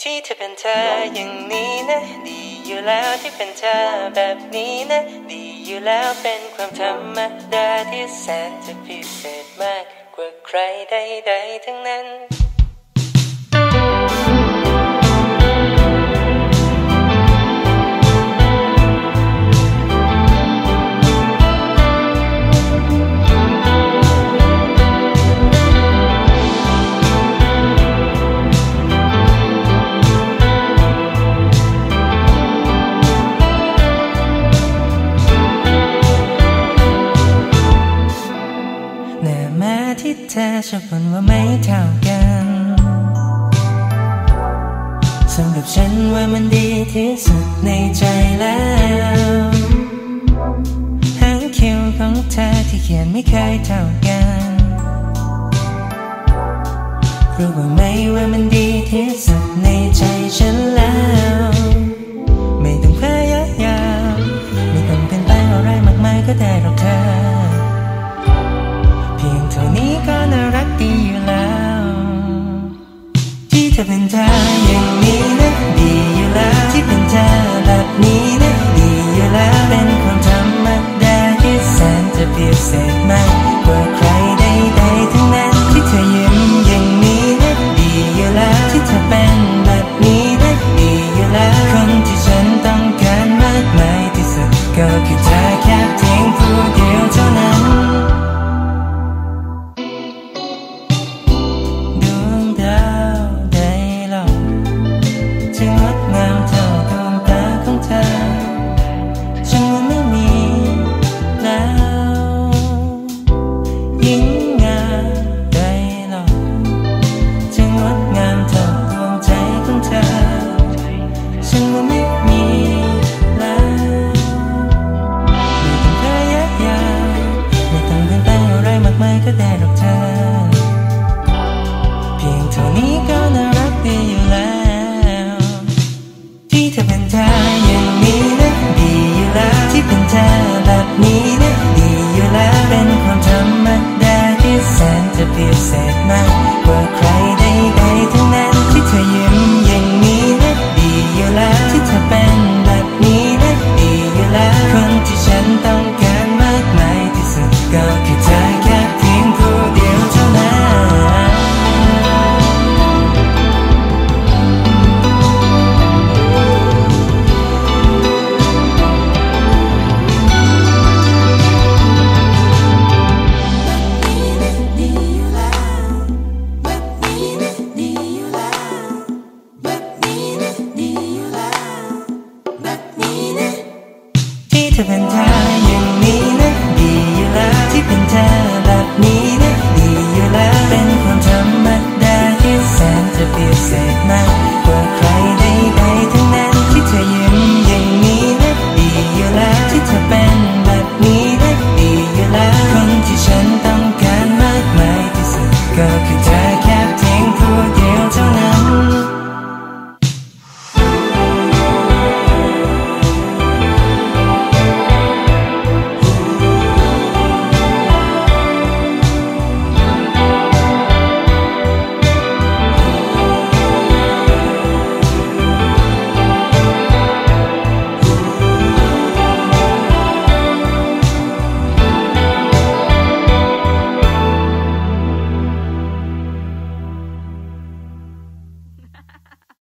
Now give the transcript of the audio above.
ที่เธอเป็นเธออย่างนี้นะดีอยู่แล้วที่เป็นเธอแบบนี้นะดีอยู่แล้วเป็นความธรรมดาที่แสนจะพิเศษมากกว่าใครใดๆทั้งนั้นที่เธอชอบบ่นว่าไม่เท่ากันสำหรับฉันว่ามันดีที่สุดในใจแล้วหางคิ้วของเธอที่เขียนไม่เคยเท่ากันรู้บ้างไหมว่ามันดีที่สุดในใจฉันแล้วไม่ต้องพยายามไม่ต้องเป็นไปอะไรมากมายก็ได้หรอกเธอเพียงเท่านี้ก็น่ารักดีอยู่แล้วที่เธอเป็นเธออย่างนี้นะดีอยู่แล้วที่เป็นเธอแบบนี้นะดีอยู่แล้วเป็นความธรรมดาที่แสนจะพิเศษมากกว่าใครใดๆทั้งนั้นที่เธอยิ้มอย่างนี้นะดีอยู่แล้วที่เธอเป็นแบบนี้นะดีอยู่แล้วคนที่ฉันต้องการมากมายที่สุดก็คือเธอแค่เพียงผู้เดียวเท่านั้นก็ได้หรอกเธอเพียงเท่านี้ก็น่ารักดีอยู่แล้วที่เธอเป็นเธออย่างนี้นะดีอยู่แล้วที่เป็นเธอแบบนี้นะดีอยู่แล้วเป็นความธรรมดาที่แสนจะพิเศษมากกว่าใครใดๆทั้งนั้นที่เธอยิ้มอย่างนี้นะดีอยู่แล้วที่เธอเป็นแบบนี้นะดีอยู่แล้วคนที่ฉันต้องการมากมายที่สุดก็คือเธอแค่ผู้เดียวเท่านั้นที่เธอเป็นเธออย่างนี้นะดีอยู่แล้วที่เป็นเธอแบบนี้นะดีอยู่แล้วเป็นความธรรมดาที่แสนจะพิเศษมาก